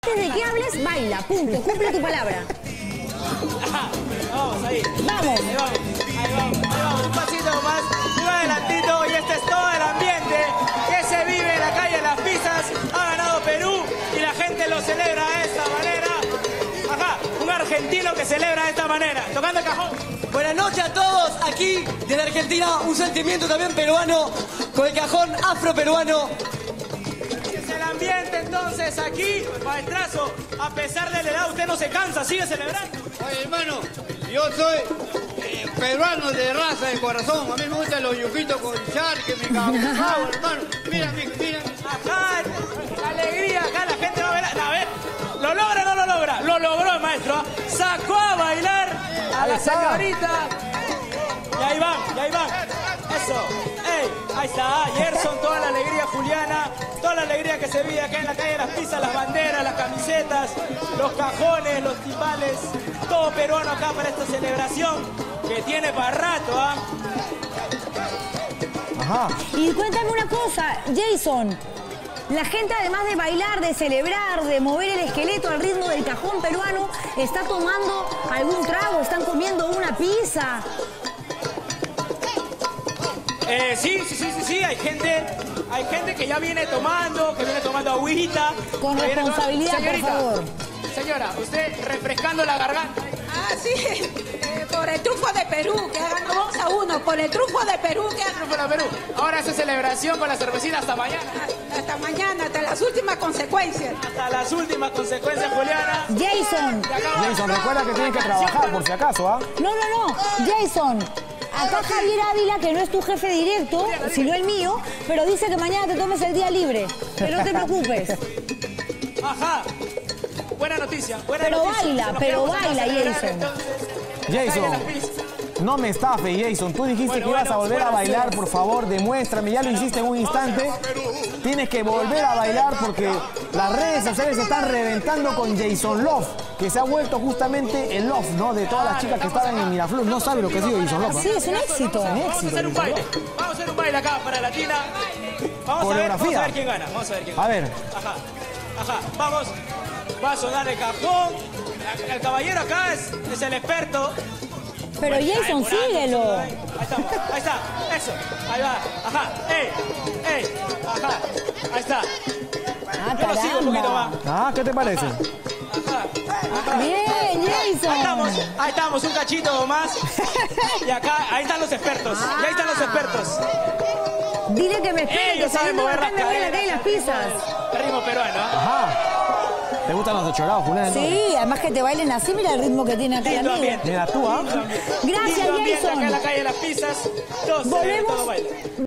Antes de que hables, baila, punto, cumple tu palabra. Vamos, ahí. Vamos. Ahí vamos, un pasito más, un adelantito, y este es todo el ambiente que se vive en la calle de Las Pizzas. Ha ganado Perú y la gente lo celebra de esta manera. Ajá, un argentino que celebra de esta manera, tocando el cajón. Buenas noches a todos, aquí desde Argentina, un sentimiento también peruano, con el cajón afroperuano. Es el ambiente entonces aquí, maestrazo, a pesar de la edad usted no se cansa, sigue celebrando. Oye, hermano, yo soy peruano de raza, de corazón. A mí me gustan los yuquitos con charque, mi cabrón, hermano. Mira. Acá, alegría, acá la gente va a ver. A ver, ¿lo logra o no lo logra? Lo logró el maestro, ¿eh? Sacó a bailar a la señorita. Y ahí van. Eso. ¡Ey! Ahí está, Gerson, toda la alegría juliana, toda la alegría que se vive acá en la calle de Las Pizzas, las banderas, las camisetas, los cajones, los timbales, todo peruano acá para esta celebración que tiene para rato, ¿ah? Ajá. Y cuéntame una cosa, Jason. La gente, además de bailar, de celebrar, de mover el esqueleto al ritmo del cajón peruano, ¿está tomando algún trago? ¿Están comiendo una pizza? Sí, hay gente que ya viene tomando agüita. Con responsabilidad, por favor. Señora, usted refrescando la garganta. Ah, sí, por el triunfo de Perú, que ha ganado 2-1, por el triunfo de Perú, que ha Triunfo de Perú. Ahora hace celebración con la cervecita hasta mañana. hasta mañana, hasta las últimas consecuencias. Hasta las últimas consecuencias, Juliana. Jason, recuerda que tienes que trabajar por si acaso, ¿ah? No. Jason, acá Javier Ávila, que no es tu jefe directo, sino el mío, pero dice que mañana te tomes el día libre. Pero no te preocupes. Ajá. Buena noticia. Pero baila, Jason. No me estafe, Jason. Tú dijiste que ibas a volver a bailar, por favor, demuéstrame. Ya lo hiciste en un instante. Tienes que volver a bailar porque las redes sociales se están reventando con Jason Love, que se ha vuelto justamente el love, ¿no? De todas las chicas que estaban en Miraflores. No sabe lo que ha sido Jason Love. Sí, es un éxito. Vamos a hacer un baile. Vamos a hacer un baile acá para Latina. Vamos a ver quién gana. A ver. Ajá. Vamos. Va a sonar el cajón. El caballero acá es el experto. Pero Jason, síguelo. Ahí está. Eso. Ahí va. Ajá. Ey. Ajá. Ahí está. Yo lo sigo un poquito más. ¿Qué te parece? Ajá. Bien, Jason. Ahí estamos, un cachito más. Y acá, ahí están los expertos. Y ahí están los expertos. Dile que me espere, Ellos que saben mover las bacán en la calle de Las Pizzas. El ritmo peruano. Ajá. ¿Te gustan los chorados, Julián? Sí, además que te bailen así, mira el ritmo que tiene acá el amigo. Mira tú, ¿ah? Gracias, Lindo ambiente Jason. acá en la calle de Las Pizzas. Todo Volvemos. todo baile.